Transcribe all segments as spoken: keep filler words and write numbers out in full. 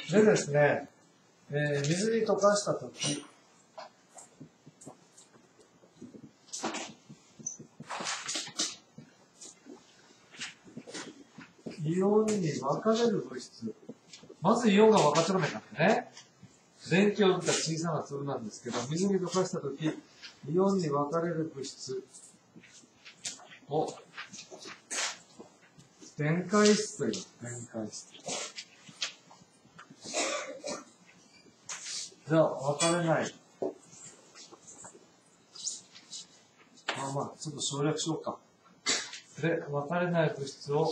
でですね、えー、水に溶かしたとき、イオンに分かれる物質。まずイオンが分かっちゃダメなんでね。電気を帯びた小さな粒なんですけど、水に溶かしたとき、イオンに分かれる物質を、電解質という、電解質。じゃあ、分かれない。まあまあ、ちょっと省略しようか。で、分かれない物質を、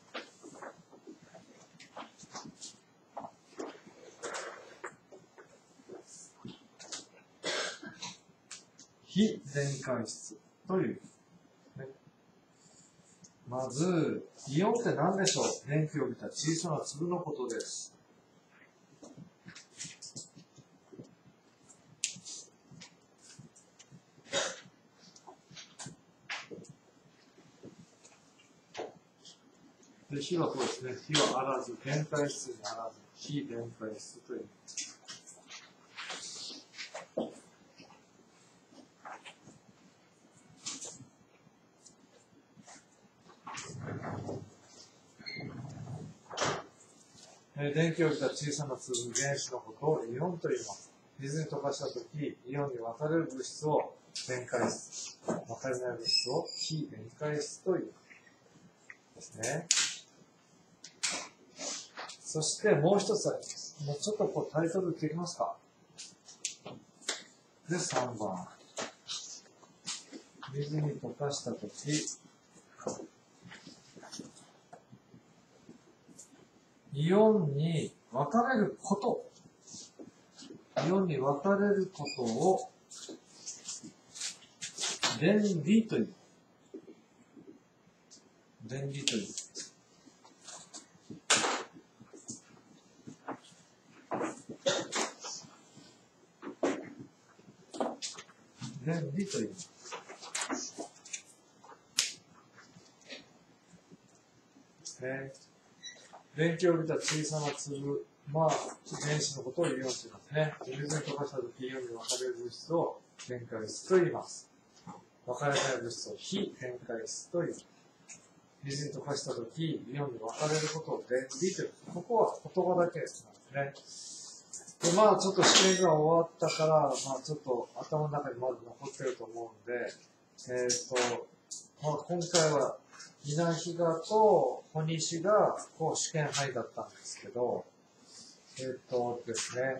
非電解質という、ね。まず、イオンって何でしょう？電気を帯びた小さな粒のことです。で、火はそうですね。火はあらず、電解質にあらず、非電解質という。電気を帯びた小さな粒原子のことをイオンと言います。水に溶かしたとき、イオンに分かれる物質を電解質、分かれない物質を非電解質というですね。そしてもう一つあります。もうちょっとこうタイトルできますか？で、さんばん。水に溶かしたとき、イオンに分かれること。イオンに分かれることを、電離という。電離という。電離という。ね。電気を帯びた小さな粒、まあ、原子のことをイオンと言いますね。水に溶かしたとき、イオンに分かれる物質を電解質と言います。分かれない物質を非電解質と言います。水に溶かしたとき、イオンに分かれることを電離という。ここは言葉だけですね。で、まあ、ちょっと試験が終わったから、まあ、ちょっと頭の中にまだ残ってると思うんで、えっと、まあ、今回は、稲比嘉と小西がこう試験範囲だったんですけど、えっとですね、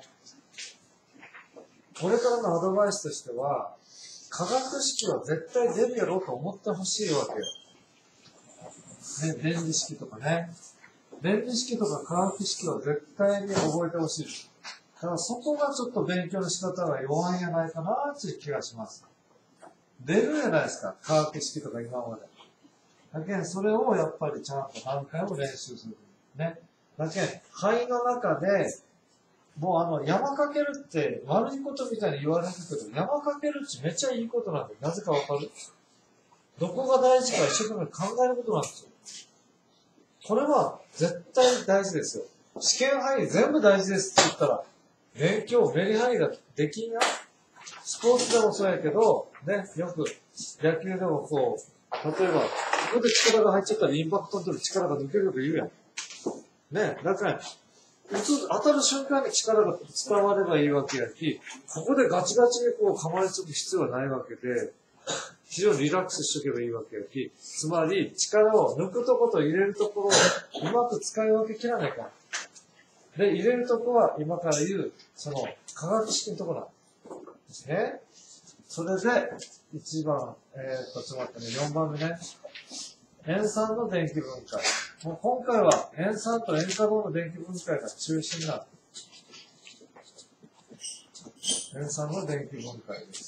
これからのアドバイスとしては、化学式は絶対出るやろうと思ってほしいわけよ。ね、電離式とかね。電離式とか化学式は絶対に覚えてほしい。だからそこがちょっと勉強の仕方が弱いんじゃないかなという気がします。出るじゃないですか、化学式とか今まで。だけど、それをやっぱりちゃんと何回も練習する。ね。だけど、肺の中で、もうあの、山かけるって悪いことみたいに言われるけど、山かけるってめっちゃいいことなんで、なぜかわかる？どこが大事か一生懸命考えることなんですよ。これは絶対大事ですよ。試験範囲全部大事ですって言ったら、勉強、メリハリができんや。スポーツでもそうやけど、ね、よく野球でもこう、例えば、ここで力が入っちゃったらインパクトの時力が抜けると言うやん。ね、だから、当たる瞬間に力が伝わればいいわけやき、ここでガチガチにこう構えつく必要はないわけで、非常にリラックスしとけばいいわけやき、つまり力を抜くとこと入れるところをうまく使い分けきらないから。で、入れるとこは今から言う、その化学式のところなんですね。それで、いちばん、えーっと、ちょっと待ってね、よんばんめね。塩酸の電気分解。もう今回は塩酸と塩化銅の電気分解が中心になる。塩酸の電気分解です。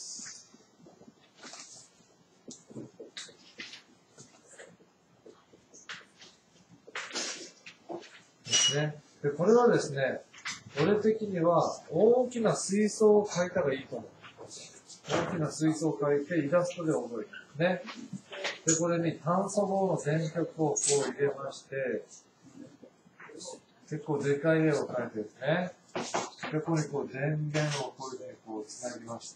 ですね。で、これはですね、俺的には大きな水槽を描いたらいいと思う。大きな水槽を描いてイラストで覚える。ね。で、これに炭素棒の電極をこう入れまして、 結構でかい絵を描いてですね。で、ここにこう電源をこれでこうつなぎまして、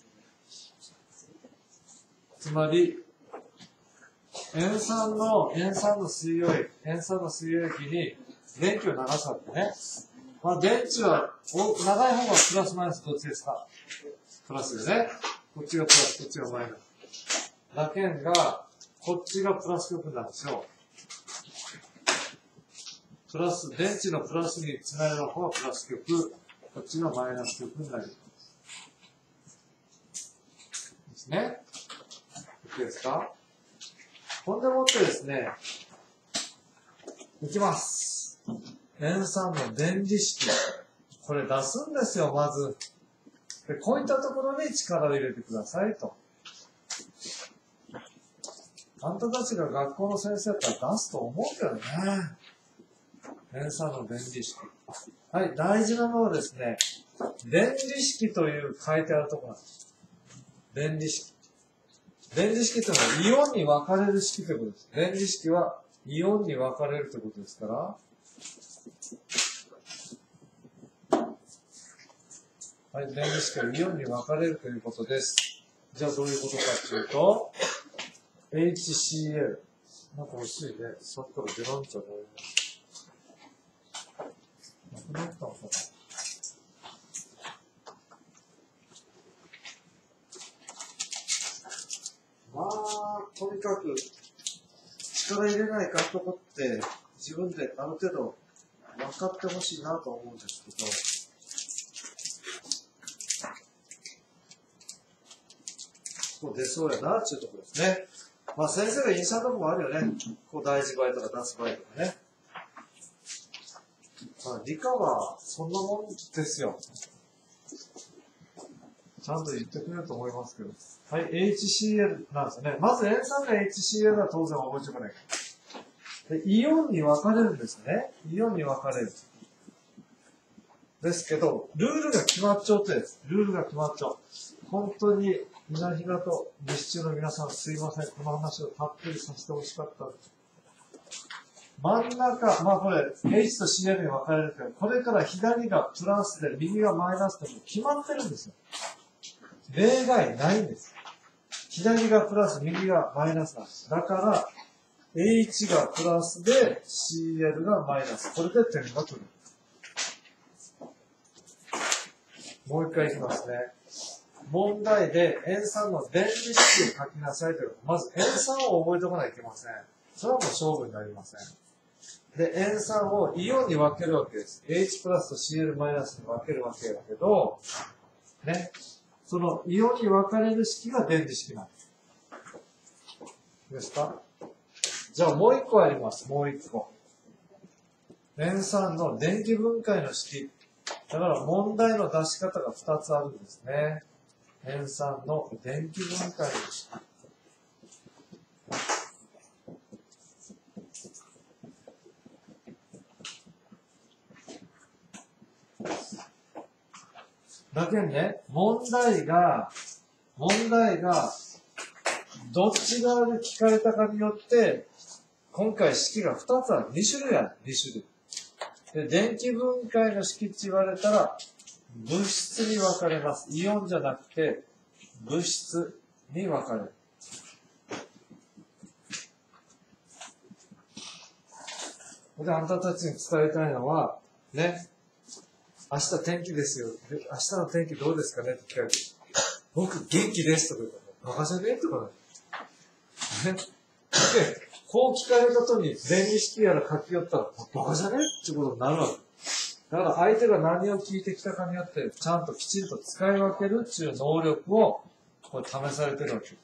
つまり、塩酸の、塩酸の水溶液、塩酸の水溶液に電気を流すわけね。まあ、電池は、お長い方がプラスマイナスどっちですか？プラスでね。こっちがプラス、こっちがマイナス。だけんが、こっちがプラス極なんですよ。プラス、電池のプラスにつながる方がプラス極、こっちがマイナス極になります。ですね。いいですか？ほんでもってですね、いきます。塩酸の電離式。これ出すんですよ、まず。で、こういったところに力を入れてくださいと。あんたたちが学校の先生だったら出すと思うけどね。塩酸の電離式。はい、大事なのはですね、電離式という書いてあるところなんです。電離式。電離式というのはイオンに分かれる式ということです。電離式はイオンに分かれるということですから、はい、電離式はイオンに分かれるということです。じゃあどういうことかというと、エイチシーエル。なんか欲しいね。さっきから出らんちゃうね。なくなったのかな。まあ、とにかく、力入れないかんとこって、自分である程度分かってほしいなと思うんですけど、こう出そうやなっていうところですね。まあ先生がインサートもあるよね。こう大事倍とか出す倍とかね。まあ理科はそんなもんですよ。ちゃんと言ってくれると思いますけど。はい、エイチシーエル なんですよね。まず塩酸が エイチシーエル は当然覚えておかない。で、イオンに分かれるんですね。イオンに分かれる。ですけど、ルールが決まっちゃうとです。ルールが決まっちゃう。本当に、みなひなと西中の皆さんすいません。この話をたっぷりさせてほしかった。真ん中、まあこれ、H と シーエル に分かれるけど、これから左がプラスで、右がマイナスでも決まってるんですよ。例外ないんです。左がプラス、右がマイナスなんです。だから、H がプラスで シーエル がマイナス。これで点が取る。もう一回いきますね。問題で塩酸の電離式を書きなさいということ。まず塩酸を覚えておかないといけません。それはもう勝負になりません。で、塩酸をイオンに分けるわけです。H プラスと シーエル マイナスに分けるわけだけど、ね。そのイオンに分かれる式が電離式なんです。ですか？じゃあもう一個あります。もう一個。塩酸の電気分解の式。だから問題の出し方が二つあるんですね。塩酸の電気分解の式。だけどね、問題が、問題が、どっち側で聞かれたかによって、今回式が二つある。二種類ある。二種類。で、電気分解の式って言われたら、物質に分かれます。イオンじゃなくて、物質に分かれる。で、あなたたちに伝えたいのは、ね、明日天気ですよ。明日の天気どうですかねって聞かれて、僕元気ですとか言ったら、バカじゃねえとかね。で、こう聞かれたとに、電離式やら書き寄ったら、バカじゃねえってことになるわけ。だから相手が何を聞いてきたかによって、ちゃんときちんと使い分けるっていう能力を、これ試されてるわけ。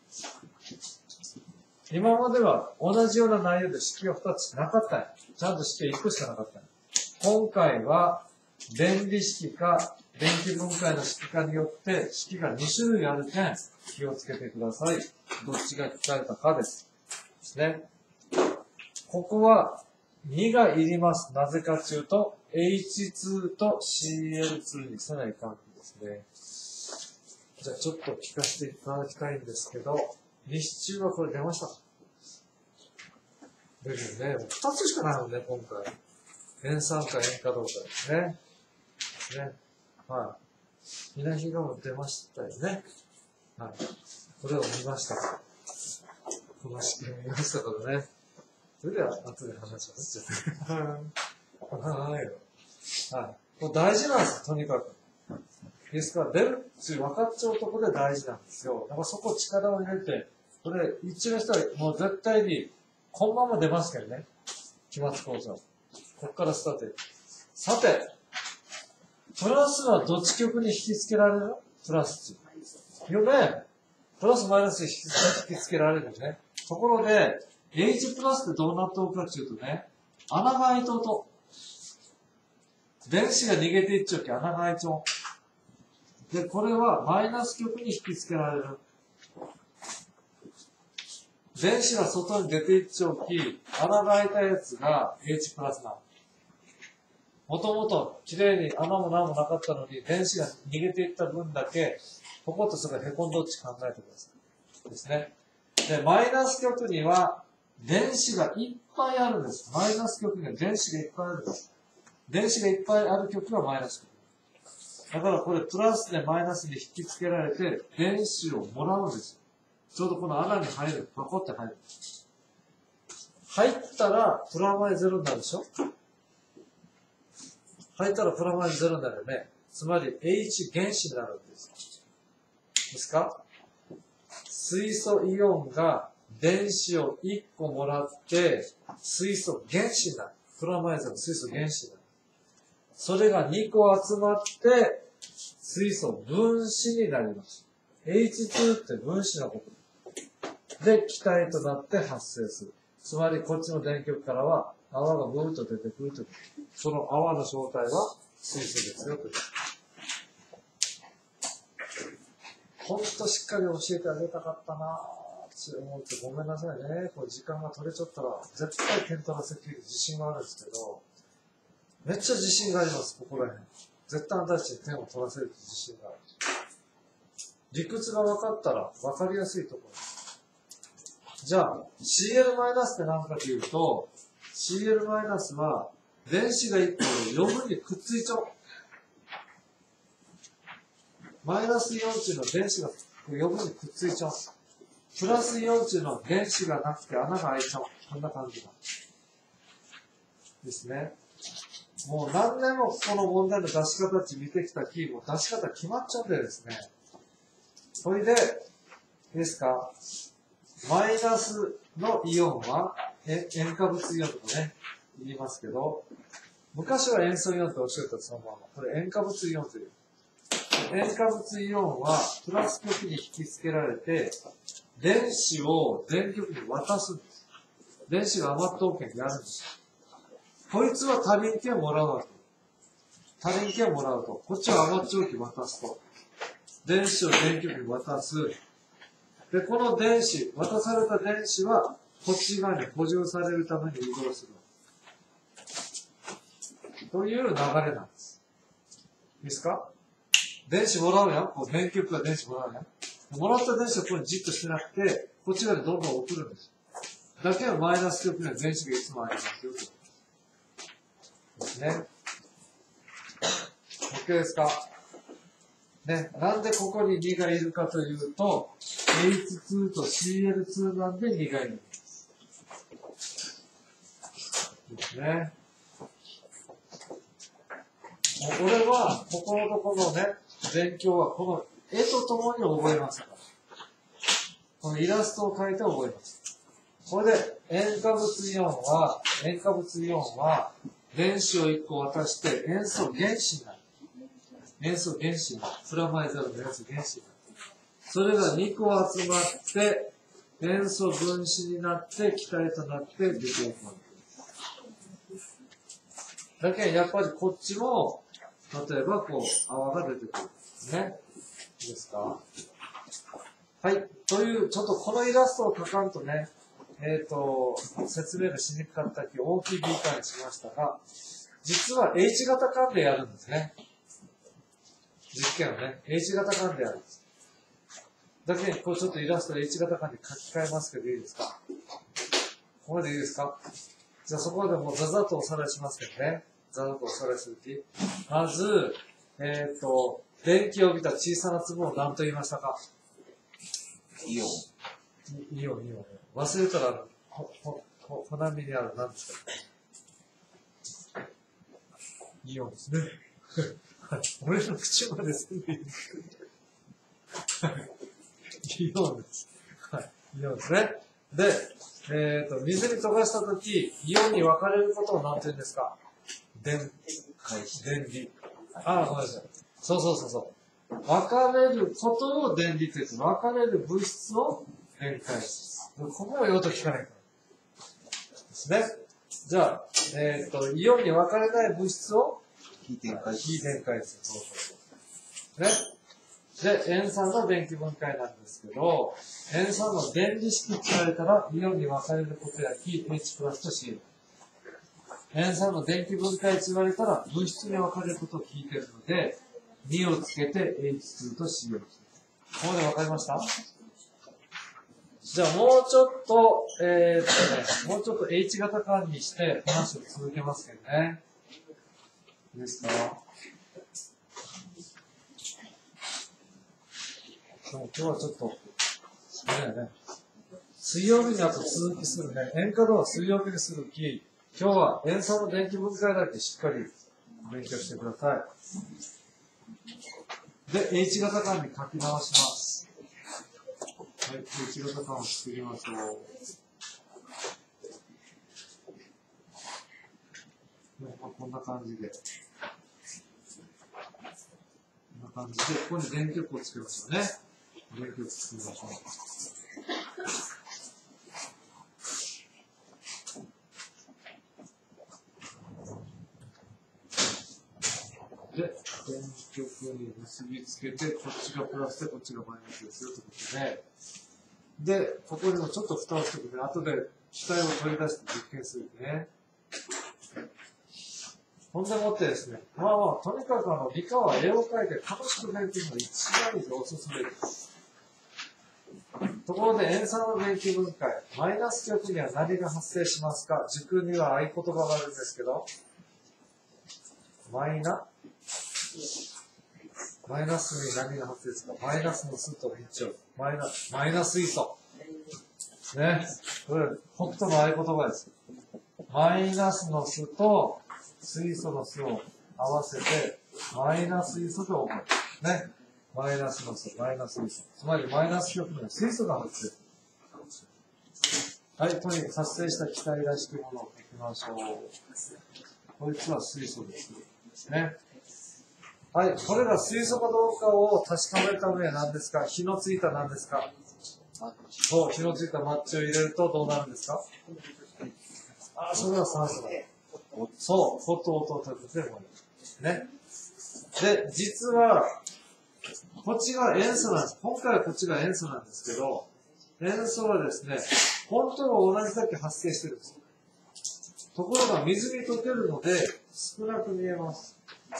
今までは同じような内容で式がふたつなかったんや。ちゃんと式がいっこしかなかったんや。今回は、電離式か、電気分解の式かによって、式がに種類ある点、気をつけてください。どっちが聞かれたかです。ですね。ここは、にがいります。なぜかというと、エイチツー と シーエルツー にせない関係ですね。じゃあちょっと聞かせていただきたいんですけど、西中はこれ出ました。出るよね。ふたつしかないもんね、今回。 塩酸か塩かどうかですね。ね。はい。みなひがも出ましたよね。はい。これを見ましたから。この式見ましたからね。それでは、後で話します。はい。はい。もう大事なんですよ、とにかく。ですから、出るっていう分かっちゃうところで大事なんですよ。だからそこを力を入れて、これ、一応したら、もう絶対に、このまま出ますけどね。期末講座。ここからスタート。さて、プラスはどっち極に引き付けられる？プラス。よね。プラスマイナスに引き付けられるよね。ところで、H プラスってどうなっておくかっていうとね、穴が開いとうと。電子が逃げていっちゃうけ穴が開いちゃう。で、これはマイナス極に引き付けられる。電子が外に出ていっちゃうき、穴が開いたやつが H プラスなの。もともと綺麗に穴も何もなかったのに、電子が逃げていった分だけ、こことそれが凹んどっち考えてください。ですね。で、マイナス極には、電子がいっぱいあるんです。マイナス極には電子がいっぱいあるんです。電子がいっぱいある極がマイナス極。だからこれプラスでマイナスに引き付けられて、電子をもらうんですよ。ちょうどこの穴に入る。パコって入る。入ったら、プラマイゼロになるでしょ？入ったらプラマイゼロになるよね。つまり H 原子になるんです。ですか？水素イオンが電子をいっこもらって、水素原子になる。プラマイゼロ、水素原子になる。それがにこ集まって、水素分子になります。エイチツー って分子のこと。で、気体となって発生する。つまり、こっちの電極からは、泡がブーッと出てくるという。その泡の正体は水素ですよという。ほんとしっかり教えてあげたかったなぁって思ってごめんなさいね。これ時間が取れちゃったら、絶対点取らせきる自信があるんですけど、めっちゃ自信があります、ここら辺。絶対あんたたちに点を取らせる自信がある。理屈が分かったら分かりやすいところです。じゃあ、シーエル マイナスって何かというと、シーエル マイナスは、電子がいっこ余分にくっついちゃう。マイナスイオン中の電子が余分にくっついちゃう。プラスイオン中の電子がなくて穴が開いちゃう。こんな感じなんですね。もう何年もこの問題の出し方値見てきたき、もう出し方決まっちゃうんでですね。それで、いいですか、マイナスのイオンは、え塩化物イオンとかね、言いますけど、昔は塩素イオンとおっしゃったそのまま。これ塩化物イオンという。塩化物イオンはプラス極に引き付けられて、電子を電極に渡すんです。電子が余ったおけにやるんです。こいつは足りんけんもらうわけ。足りんけんもらうと、こっちは余っちゃうけ渡すと。電子を電極に渡す。で、この電子、渡された電子は、こっち側に補充されるために移動する。という流れなんです。いいですか？電子もらうやん。こう電極が電子もらうやん。もらった電子はここにじっとしてなくて、こっち側にどんどん送るんです。だけはマイナス極には電子がいつもありますよ。ですね。OK ですか？ね。なんでここににがいるかというと、エイチツー と シーエルツー なんでにがいるんです。ですね。これは、ここのところのね、勉強はこの絵とともに覚えますから。このイラストを描いて覚えます。これで、塩化物イオンは、塩化物イオンは、電子をいっこ渡して塩素原子になる。塩素原子になる。プラマイゼロの塩素原子になる。それがにこ集まって、塩素分子になって、気体となって出ていくわけです。だけど、やっぱりこっちも、例えばこう、泡が出てくるんですね。いいですか？はい。という、ちょっとこのイラストを描かんとね、えっと、説明がしにくかったき大きい理解にしましたが、実は H 型間でやるんですね。実験をね、H 型間でやるんです。だけに、こうちょっとイラストで H 型間に書き換えますけどいいですか？ここまでいいですか？じゃあそこまでもうざざっとおさらいしますけどね。 座の恐れ数値。まず、えっ、ー、と、電気を帯びた小さな粒を何と言いましたか？ イオン。 イオン、イオン。忘れたら、ほ、ほ、ほ、ほなみにある何ですか？イオンですね。俺の口まで全部言う。イオンです。はい。イオンですね。で、えっ、ー、と、水に溶かしたとき、イオンに分かれることを何て言うんですか？電、電離。ああ、ごめんなさい。そうそうそうそう。分かれることを電離と言って、分かれる物質を電解質。ここは用途聞かないから。ですね。じゃあ、えっ、ー、と、イオンに分かれない物質を非電解質。 非電解質。そうそうそう。ね。で、塩酸の電気分解なんですけど、塩酸の電離式って言われたら、イオンに分かれることや非 H プラスと シー。塩酸の電気分解って言われたら、物質に分かれることを聞いてるので、にをつけて エイチツー と シーをつけて。ここまで分かりました？じゃあもうちょっと、えー、っとね、もうちょっと H 型間にして話を続けますけどね。いいですか？でも今日はちょっと、あれだよね。水曜日にあと続きするね。塩化銅は水曜日にするき、今日は塩素の電気分解だけしっかり勉強してください。で、H 型間に書き直します。はい、H 型間を作りましょう。まあ、こんな感じで。こんな感じで、ここに電極をつけましょうね。電極作りましょう。で、電極に結びつけて、こっちがプラスでこっちがマイナスですよということで、で、ここにもちょっと蓋をしておくので、後で気体を取り出して実験するね。ほんでもってですね、まあまあ、とにかくあの、理科は絵を描いて楽しく勉強するのが一番以上おすすめです。ところで、塩酸の電気分解、マイナス極には何が発生しますか？塾には合言葉があるんですけど、マイナマイナスに何が発生するか？マイナスの数と一応。マイナ、マイナ水素。ね。これ、北斗の合言葉です。マイナスの数と水素の数を合わせて、マイナス水素と覚える。ね。マイナスの数、マイナス水素。つまり、マイナス極には水素が発生。はい、とにかく発生した気体らしきものを書きましょう。こいつは水素です。ね。はい、これが水素かどうかを確かめるためには何ですか？火のついた何ですか？そう、火のついたマッチを入れるとどうなるんですか？あ、それは酸素だ。そう、ホットオートということでもね。で、実は、こっちが塩素なんです。今回はこっちが塩素なんですけど、塩素はですね、本当は同じだけ発生してるんです。ところが水に溶けるので少なく見えます。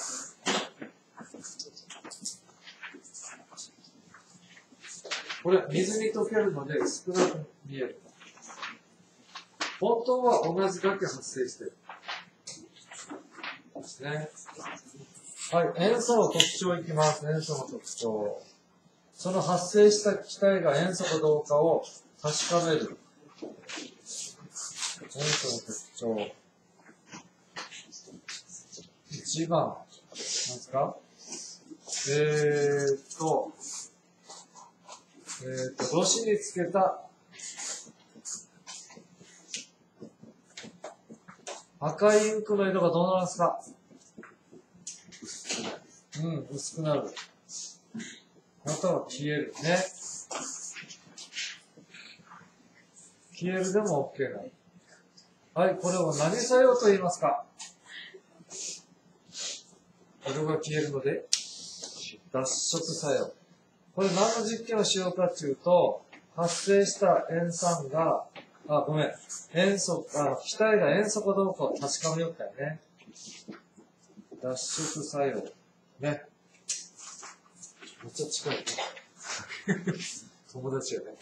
これ、水に溶けるので少なく見える。本当は同じだけ発生してる。ですね。はい、塩素の特徴いきます。塩素の特徴。その発生した気体が塩素かどうかを確かめる。塩素の特徴。いちばん。何ですか？えーっと、えーっと、ろ紙につけた赤いインクの色がどうなるんですか？うん、薄くなる。または消えるね。消えるでも OK なの。はい、これを何作用と言いますか？色が消えるので、脱色作用。これ何の実験をしようかというと、発生した塩酸が、あ、ごめん、塩素、あ、気体が塩素かどうかを確かめようかよね。脱色作用。ね。めっちゃ近い。友達よね。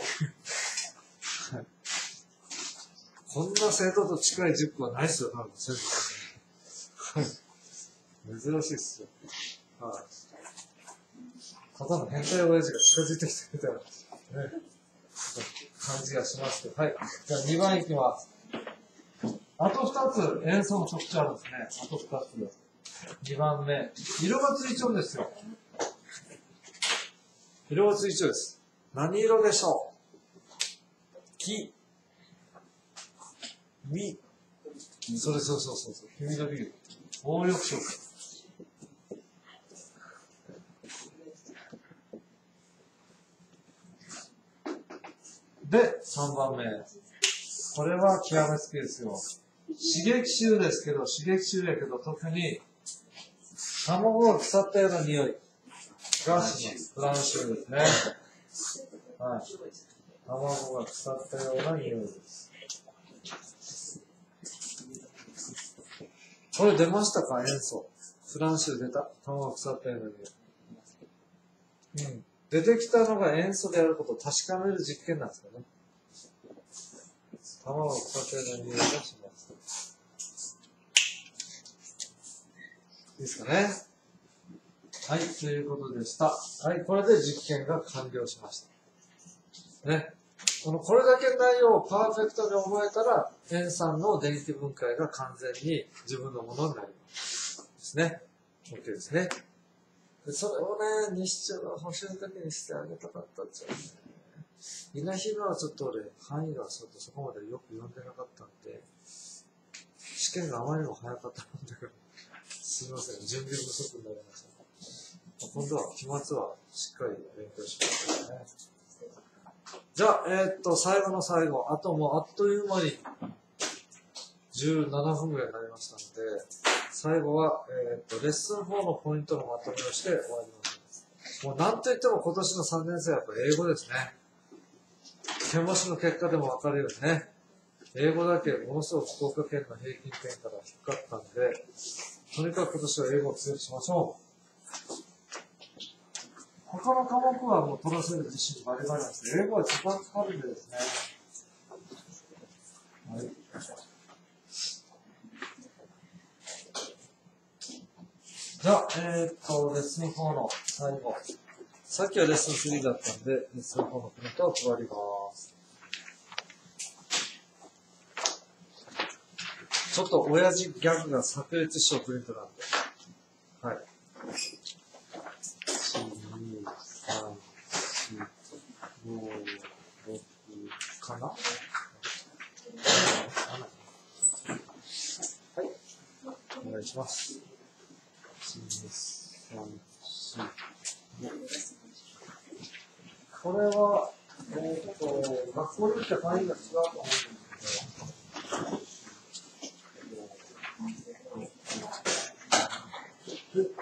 こんな生徒と近い塾はないですよ、多分。 珍しいっすよ。はい。ただの変態親父が近づいてきてみたいな、ね、感じがしますけど。はい。じゃあにばんいきます。あとふたつ演奏の特徴あるんですね。あとふたつ。にばんめ。色がついちゃうんですよ。色がついちゃうです。何色でしょう？黄。み。それそうそうそうそう。黄緑色。黄緑色。で、さんばんめ。これは極めつけですよ。刺激臭ですけど、刺激臭やけど、特に、卵が腐ったような匂いがします。フランシュですね。はい。卵が腐ったような匂いです。これ出ましたか？塩素。フランシュ出た。卵が腐ったような匂い。うん。出てきたのが塩素であることを確かめる実験なんですよね。卵が腐ったような匂いがします。いいですかね。はい、ということでした。はい、これで実験が完了しました。ね。この、これだけの内容をパーフェクトに覚えたら、塩酸の電気分解が完全に自分のものになります。ですね。OK ですね。でそれをね、日中が補習の時にしてあげたかったっちゃうね。稲姫はちょっと俺、範囲がちょっとそこまでよく読んでなかったんで、試験があまりにも早かったもんだから、すみません、準備不足になりました。今度は期末はしっかり勉強しますね。じゃあ、えー、っと、最後の最後、あともうあっという間にじゅうななふんぐらいになりましたので、最後は、えー、っと、レッスンよんのポイントのまとめをして終わります。もうなんといっても今年のさんねん生はやっぱ英語ですね。検模試の結果でもわかるようにね、英語だけものすごく福岡県の平均点から低かったんで、とにかく今年は英語を強くしましょう。他の科目はもう取らせる自信バリバリなんですけど、英語は時間かかるんでですね。はい。じゃあ、えー、っと、レッスンよんの最後。さっきはレッスンさんだったんで、レッスンよんのプリントを配ります。ちょっと親父ギャグが炸裂しようプリントなんで。はい。いち、に、さん、よん、ご、ろくかな？はい。お願いします。いち、に、さん、よん、ご。これは、えー、っと、学校によって範囲が違うと思うんですけど、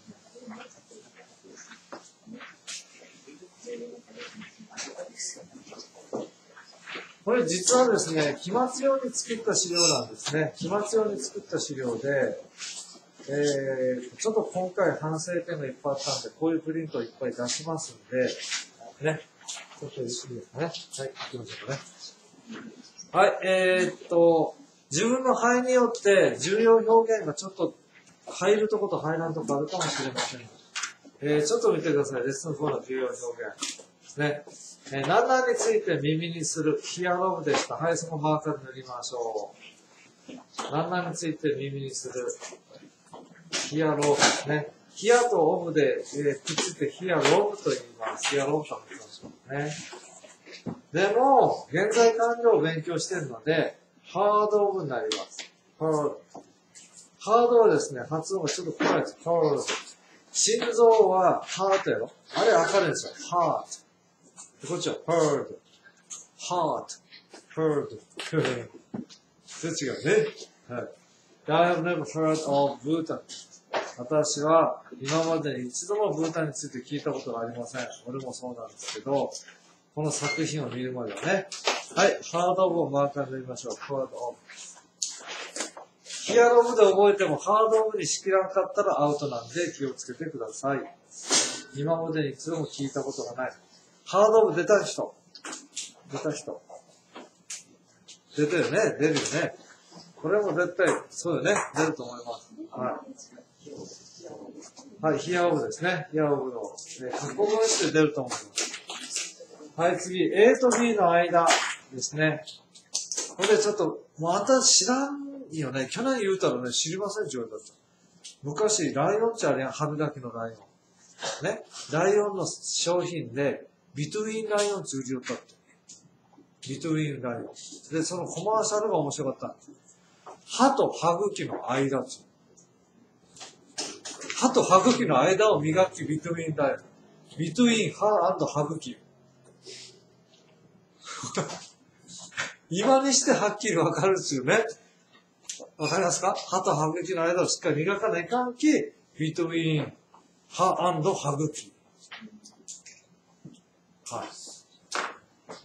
これ実はですね、期末用に作った資料なんですね。期末用に作った資料で、えー、ちょっと今回反省点がいっぱいあったんで、こういうプリントをいっぱい出しますんで、ね。ちょっといいですかね。はい、行きましょうかね。はい、えー、っと、自分の範囲によって重要表現がちょっと入るとこと入らんとこあるかもしれません。えー、ちょっと見てください。レッスンよんの重要表現ですね。えー、何々について耳にする。ヒアロブでした。はい、そのマーカーで塗りましょう。何々について耳にする。ヒアロブですね。ヒアとオブで、えー、くっついてヒアロブと言います。ヒアロブと言いましょうね。でも、現在完了を勉強しているので、ハードオブになります。ハード。ハードはですね、発音がちょっと怖いです。ハード。心臓はハートやろ。あれ明るいんですよ。ハート。こっちは heard, heart, heard. それ違うね。はい。I have never heard of Bhutan. 私は今までに一度もブータンについて聞いたことがありません。俺もそうなんですけど、この作品を見るまではね。はい。ハードオブをマーカーで言いましょう。ハードオブ。ヒアロブで覚えてもハードオブにしきらんかったらアウトなんで気をつけてください。今までに一度も聞いたことがない。ハードオブ出た人。出た人。出てるね。出るよね。これも絶対、そうよね。出ると思います。はい。 はい、ヒアオブですね。ヒアオブの、ね、過去分詞で出ると思います。はい、次、A と B の間ですね。これちょっと、また知らんよね。去年言うたらね、知りませんって言われた。昔、ライオンってあれやん、春だけのライオン。ね。ライオンの商品で、ビトゥインライオンって売り寄ったって。ビトゥインライオン。で、そのコマーシャルが面白かった。歯と歯茎の間って。歯と歯茎の間を磨き、ビトゥインライオン。ビトゥイン歯&歯茎。今にしてはっきりわかるんですよね。わかりますか？歯と歯茎の間をしっかり磨かないかんき、ビトゥイン歯&歯茎。はい。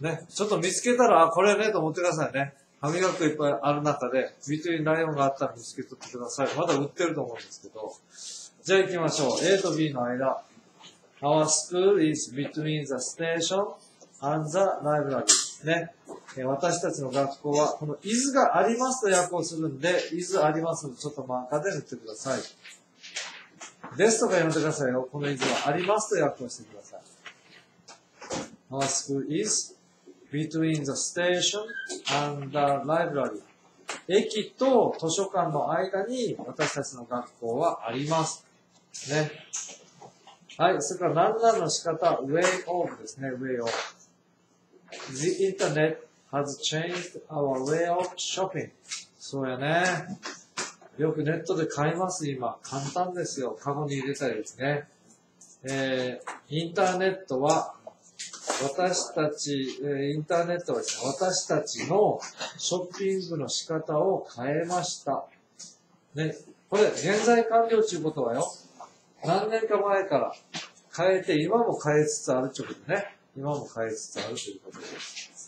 ね。ちょっと見つけたら、あ、これね、と思ってくださいね。歯磨きがいっぱいある中で、ビトゥインライオンがあったら見つけとってください。まだ売ってると思うんですけど。じゃあ行きましょう。A と B の間。Our school is between the station and the library. ね。私たちの学校は、この is がありますと訳をするんで、is ありますので、ちょっとマーカーで塗ってください。ですとか読んでくださいよ。この is はありますと訳をしてください。Our school is between the station and the library. 駅と図書館の間に私たちの学校はあります。ね。はい。それから何々の仕方、way of ですね。way of. The internet has changed our way of shopping. そうやね。よくネットで買います、今。簡単ですよ。カゴに入れたりですね。えー、インターネットは、私たち、えー、インターネットはですね、私たちのショッピングの仕方を変えました。ね。これ、現在完了ということはよ。何年か前から変えて、今も変えつつあるということね。今も変えつつあるということです。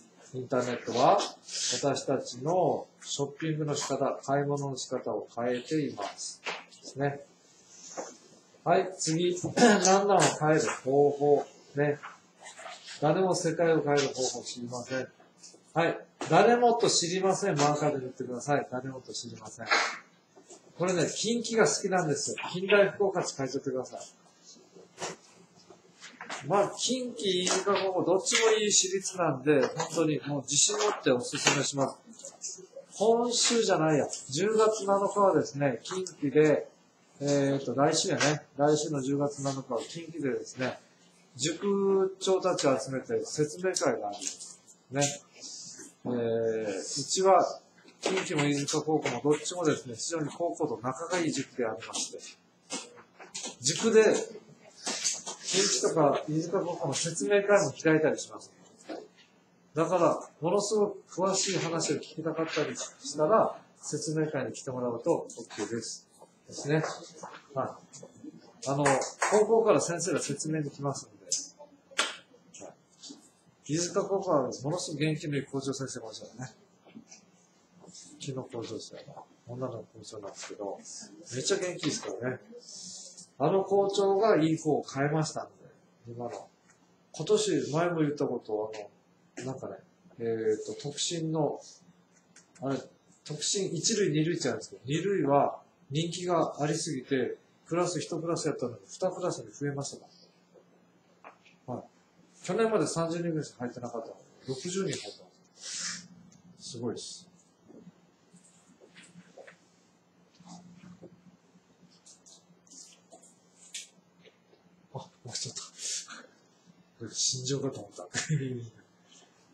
インターネットは私たちのショッピングの仕方、買い物の仕方を変えています。ですね。はい、次。何々を変える方法。ね。誰も世界を変える方法を知りません。はい。誰もと知りません。マーカーで塗ってください。誰もと知りません。これね、近畿が好きなんですよ。近代福岡地書いておいてください。まあ、近畿、飯塚高校、どっちもいい私立なんで、本当にもう自信持ってお勧めします。今週じゃないや。じゅうがつなのかはですね、近畿で、えっと、来週やね。来週のじゅうがつなのかは近畿でですね、塾長たちを集めて説明会があります。ね。えー、うちは、近畿も飯塚高校もどっちもですね、非常に高校と仲がいい塾でありまして、塾で、近畿とか飯塚高校の説明会も開いたりします。だから、ものすごく詳しい話を聞きたかったりしたら、説明会に来てもらうと OK です。ですね。はい。あの、高校から先生が説明に来ますので、飯塚高校はものすごく元気のいい校長先生がいましたよね。昨日校長ですよ。女の校長なんですけど、めっちゃ元気ですからね。あの校長がいい子を変えましたんで、今の。今年、前も言ったことを、あの、なんかね、えっと、特進の、あれ、特進いち類、に類ってあるんですけど、に類は人気がありすぎて、クラスいちクラスやったのににクラスに増えましたから。はい。去年までさんじゅうにんぐらいしか入ってなかったので、ろくじゅうにん入ったんです。すごいです。あ、もうちょっと。心情かと思った。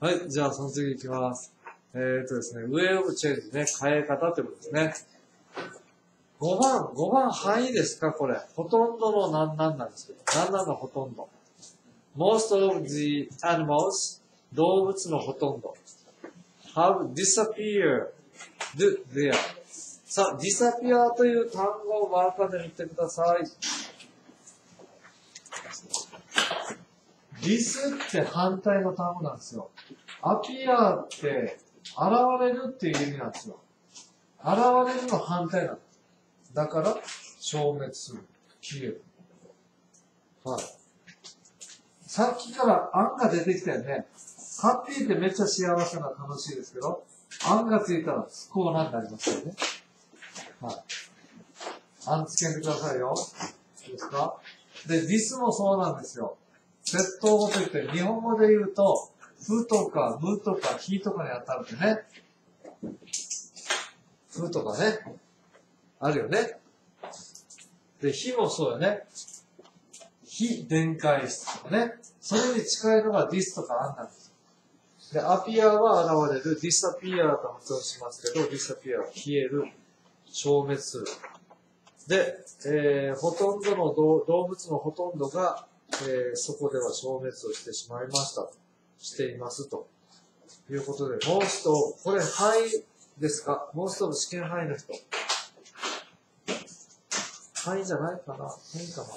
はい、じゃあその次いきます。えー、っとですね、ウェイオブチェンジね、変え方ってことですね。ごばん、ごばん範囲ですかこれ。ほとんどの何なんなんですけど。何なんのほとんど。Most of the animals, 動物のほとんど。have disappeared there. さあ、disappear という単語をマーカーで見てください。dis って反対の単語なんですよ。appear って現れるっていう意味なんですよ。現れるの反対なんです。だから、消滅する。消える。はい。さっきから案が出てきたよね。ハッピーってめっちゃ幸せな楽しいですけど、案がついたら不幸なんになりますよね。はい。 アンつけてくださいよ。いいですか？で、this もそうなんですよ。窃盗語といって、日本語で言うと、ふとか、むとか、ひとかに当たるんでね。ふとかね。あるよね。で、ひもそうよね。非電解質とかね。それに近いのが this とかあんなんです。で、appear は現れる、disappear と発音しますけど、disappear は消える、消滅する。で、えー、ほとんどの動動物のほとんどが、えー、そこでは消滅をしてしまいましたと。していますと。いうことで、most of、これ範囲ですか？ most of 試験範囲の人。範囲じゃないかな？範囲かな？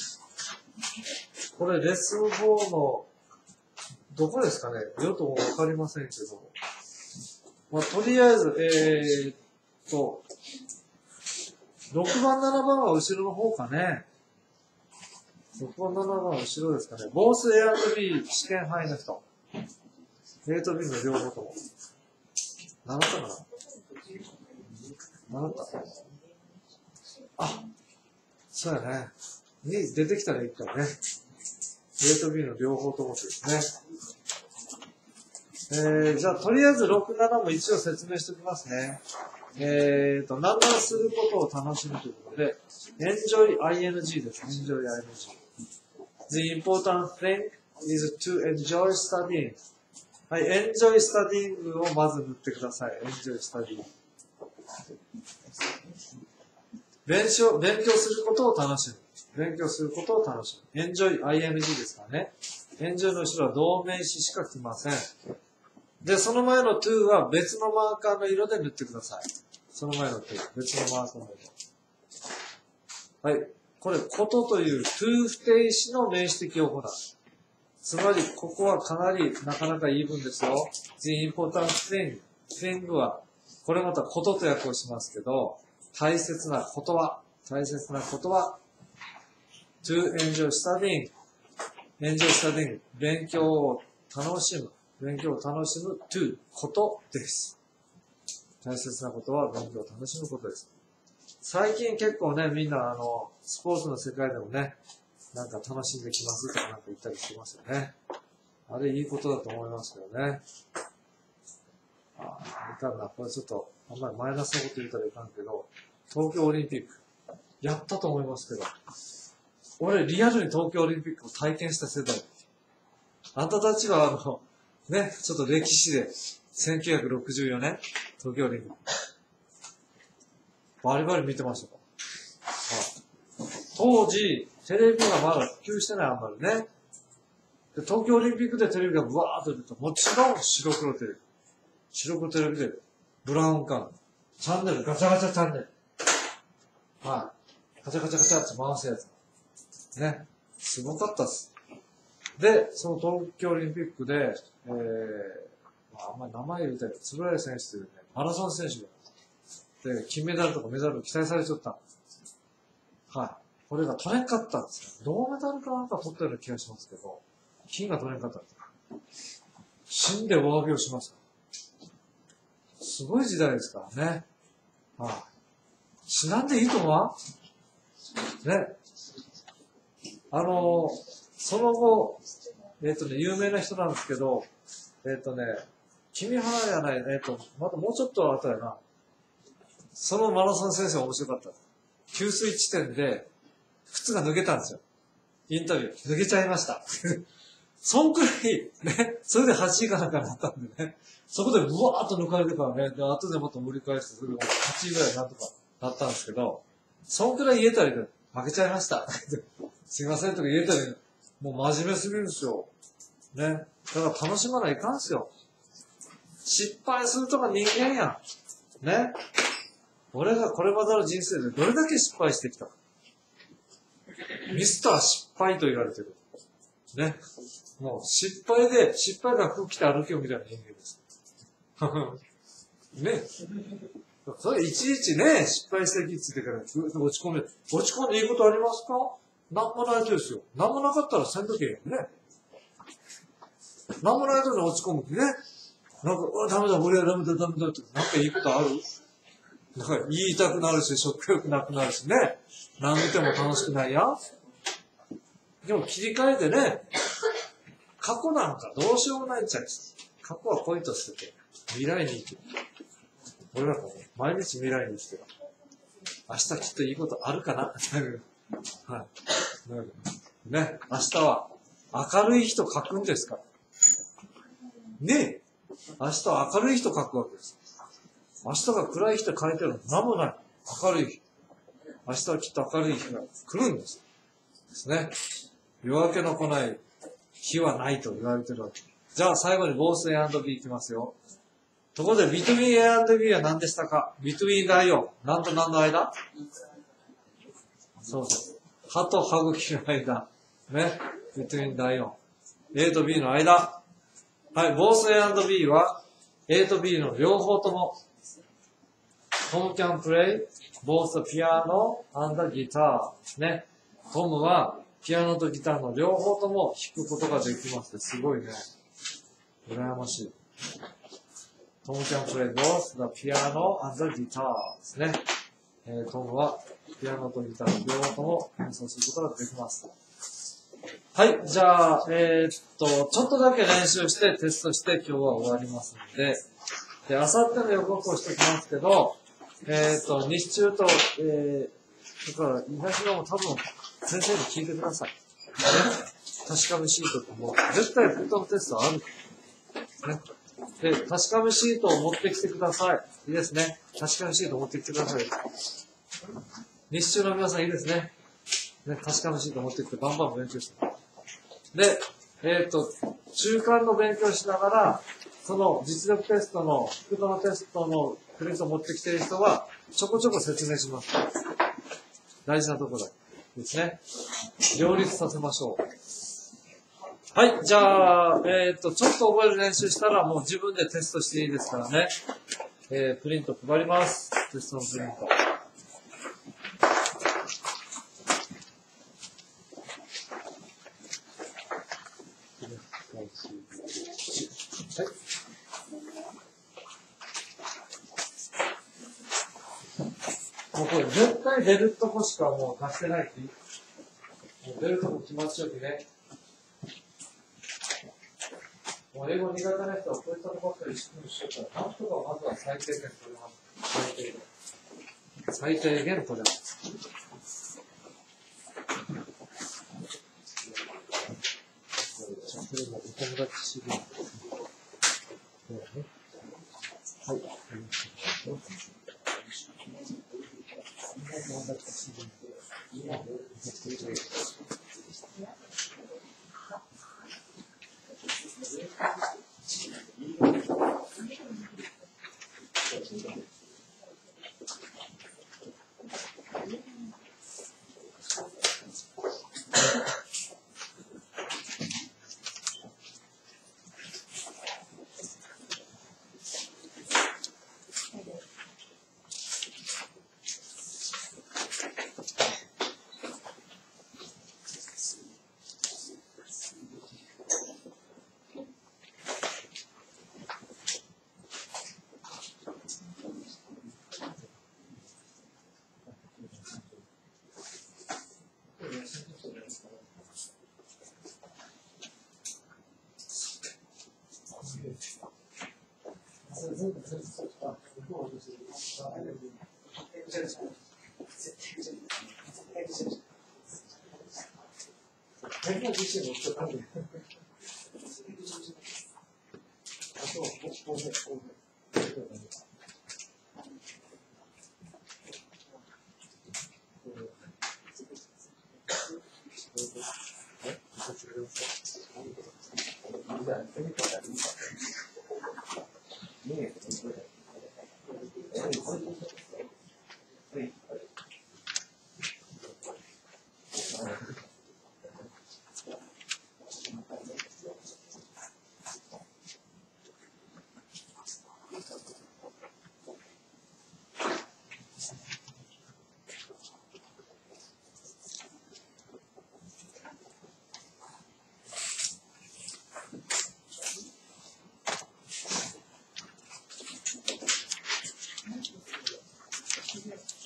これレッスンフォーの、どこですかね？よともわかりませんけど。まあ、とりあえず、えーっと、ろくばん、ななばんは後ろの方かね。ろくばん、ななばんは後ろですかね。ボース A アンド B 試験範囲の人。A と B の両方とも。習ったかな？習った。あ、そうやね。に出てきたらいいからね。A と B の両方ともですね。えー、じゃあ、とりあえずろく、ななも一応説明しておきますね。えーと、何々することを楽しむということで、enjoy アイエヌジー です。enjoy アイエヌジー。The important thing is to enjoy studying. はい、enjoy studying をまず塗ってください。enjoy studying。勉強、勉強することを楽しむ。勉強することを楽しむ。enjoy アイエヌジー ですからね。enjoy の後ろは動名詞しか来ません。で、その前の to は別のマーカーの色で塗ってください。その前の to、別のマーカーの色。はい。これ、ことという to 不定詞の名詞的用法だ。つまり、ここはかなりなかなかいい文ですよ。The important thing。thing は、これまたことと訳をしますけど、大切なことは、大切なことは、to enjoy studying。enjoy studying。勉強を楽しむ。勉強を楽しむ to ことです。大切なことは勉強を楽しむことです。最近結構ね、みんなあの、スポーツの世界でもね、なんか楽しんできますとかなんか言ったりしてますよね。あれいいことだと思いますけどね。ああ、いかんな。これちょっと、あんまりマイナスなこと言ったらいかんけど、東京オリンピック、やったと思いますけど、俺リアルに東京オリンピックを体験した世代。あんたたちはあの、ね、ちょっと歴史で、せんきゅうひゃくろくじゅうよねん、東京オリンピック。バリバリ見てましたか？はい、当時、テレビがまだ普及してないあんまりね。で東京オリンピックでテレビがブワーっと出ると、もちろん白黒テレビ。白黒テレビで、ブラウン管。チャンネル、ガチャガチャチャンネル。はい。ガチャガチャガチャって回すやつ。ね。すごかったっす。で、その東京オリンピックで、えー、まあ、あんまり名前言うたら、円谷選手というね、マラソン選手が、で、金メダルとかメダルを期待されちゃった。はい。これが取れんかったんですよ。銅メダルかなんか取ったような気がしますけど、金が取れんかったんですよ。死んでお詫びをします。すごい時代ですからね。はい。死なんでいいと思わん？ね。あの、その後、えっ、ー、とね、有名な人なんですけど、えっ、ー、とね、君原やない、えっ、ー、と、またもうちょっと後やな。そのマラソン選手が面白かった。給水地点で、靴が脱げたんですよ。インタビュー。脱げちゃいました。そんくらい、ね、それではちいかなんかになったんでね。そこでブワーっと抜かれてからね、で、後でまた盛り返して、それではちいぐらいなんとかなったんですけど、そんくらい言えたりで、負けちゃいました。すいませんとか言えたり、もう真面目すぎるんですよ。ね。だから楽しまないかんすよ。失敗するとか人間やん。ね。俺がこれまでの人生でどれだけ失敗してきたか。ミスター失敗と言われてる。ね。もう失敗で、失敗が服着て歩きよみたいな人間です。ね。それいちいちね、失敗してきっつってから落ち込め。落ち込んでいいことありますか？なんもないとですよ。なんもなかったらせんとけよね。なんもないとに落ち込むってね。なんか、うわ、ダメだ、俺はダメだ、ダメだって、なんかいいことある？ だから言いたくなるし、食欲なくなるしね。何見ても楽しくないや。でも切り替えてね、過去なんかどうしようもないっちゃう。過去は恋と捨てて、未来に生きる。俺らも毎日未来に生きてる。明日きっといいことあるかなはい。ね、明日は明るい人書くんですから。ねえ、明日は明るい人書くわけです。明日が暗い人書いてるの何もない。明るい日。明日はきっと明るい日が来るんです。ですね。夜明けの来ない日はないと言われてるわけ。じゃあ最後にボース A and B いきますよ。ところで between A and B は何でしたか？ between だよ。何と何の間？そうそう。歯と歯茎の間。ね。between だよ。A と B の間。はい。ボース A and B は A と B の両方とも。Tom can play both the piano and the guitar. ね。トムはピアノとギターの両方とも弾くことができますってすごいね。羨ましい。トム can play both the piano and the guitar ですね。えー、トムはピアノとギターの両方とも演奏することができます。はい。じゃあ、えー、っと、ちょっとだけ練習してテストして今日は終わりますので、で、あさっての予告をしておきますけど、えー、っと、日中と、えー、だから東側も多分先生に聞いてください。ね。確かめシートとも、絶対フットのテストある。ね。で、確かめシートを持ってきてください。いいですね。確かめシートを持ってきてください。日中の皆さんいいですね。ね、確かめシートを持ってきてバンバン勉強して。で、えっと、中間の勉強しながら、その実力テストの、フットのテストのクレジットを持ってきている人は、ちょこちょこ説明します。大事なところだ。ですね。両立させましょう。はい。じゃあ、えっと、ちょっと覚える練習したらもう自分でテストしていいですからね。えー、プリント配ります。テストのプリント。はい。もうこれ絶対出るとこしかもう出してないっていい。もう出るとこ決まっちゃうきね。もう英語苦手な人はこういったとこばっかり意識しようから、なんとかまずは最低限取れます。最低限。最低限取れます。じゃあ、これもお友達知り合い。はい。お友達知り合い。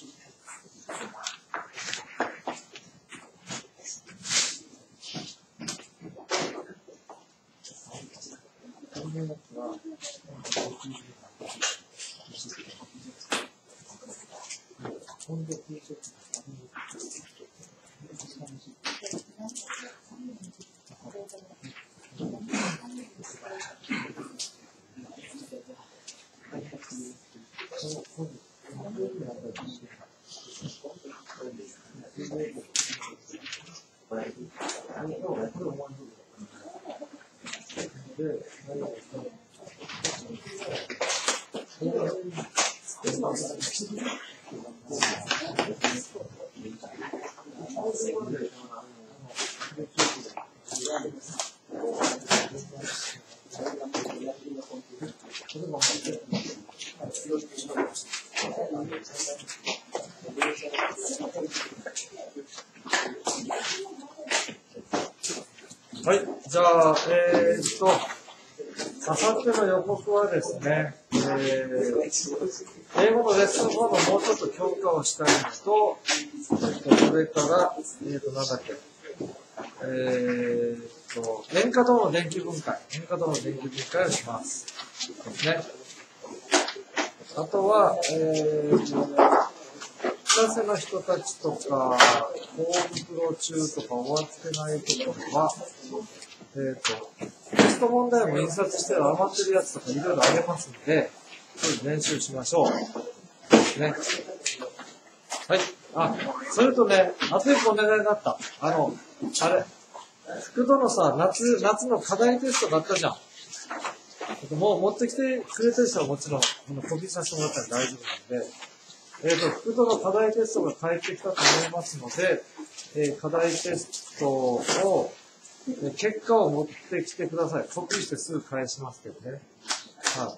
はい、じゃあ、えー、っと、あさっての予告はですね、えー、英語のレッスンフォーのもうちょっと強化をしたいのと、それから、えー、っと、なんだっけ、えー、っと、塩化銅の電気分解、塩化銅の電気分解をします。ですね。あとは、えー、二世の人たちとか、ホームプロ中とか終わってないところは、えっと、テスト問題も印刷して余ってるやつとかいろいろありますので、それ練習しましょう。ね。はい。あ、それとね、あと一個お願いがあった。あの、あれ、福戸のさ、夏、夏の課題テストがあったじゃん。もう持ってきてくれてる人はもちろん、このコピーさせてもらったら大丈夫なので、えっと、福戸の課題テストが返ってきたと思いますので、えー、課題テストを、結果を持ってきてください。コピーしてすぐ返しますけどね。はい。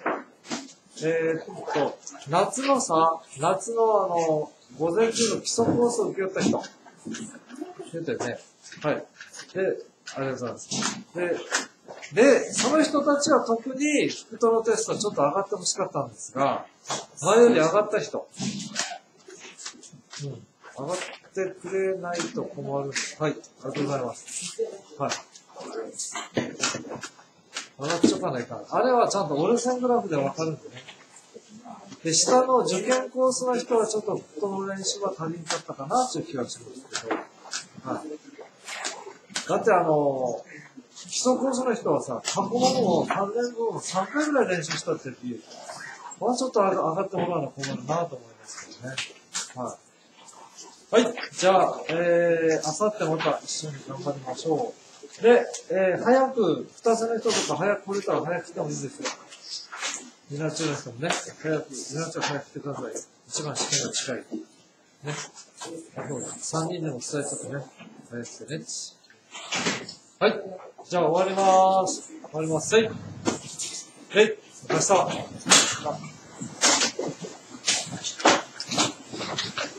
えー、っと、夏のさ、夏のあの、午前中の基礎コースを受け負った人。出てね。はい。で、ありがとうございます。で、で、その人たちは特に福戸のテストちょっと上がってほしかったんですが、前より上がった人。うん。上がってくれないと困る。はい。ありがとうございます。はい。上がっちゃかないかな。あれはちゃんと折れ線グラフでわかるんでね。で、下の受験コースの人はちょっと福戸の練習は足りんかったかなという気がするんですけど。はい。だってあの、基礎コースの人はさ、過去問をさんねんぶんをさんかいぐらい練習したって言う。まあちょっと上がってもらうの困るなと思いますけどね。はい。はい。じゃあ、えー、あさってまた一緒に頑張りましょう。で、えー、早く、二つの人とか早く来れたら早く来てもいいですよ。みな中の人もね、早く、みな中早く来てください。一番試験が近い。ね。三人でも伝えちゃってね。早く来てね。はい。じゃあ終わりまーす。終わります。はい。はい。お疲れ様でした。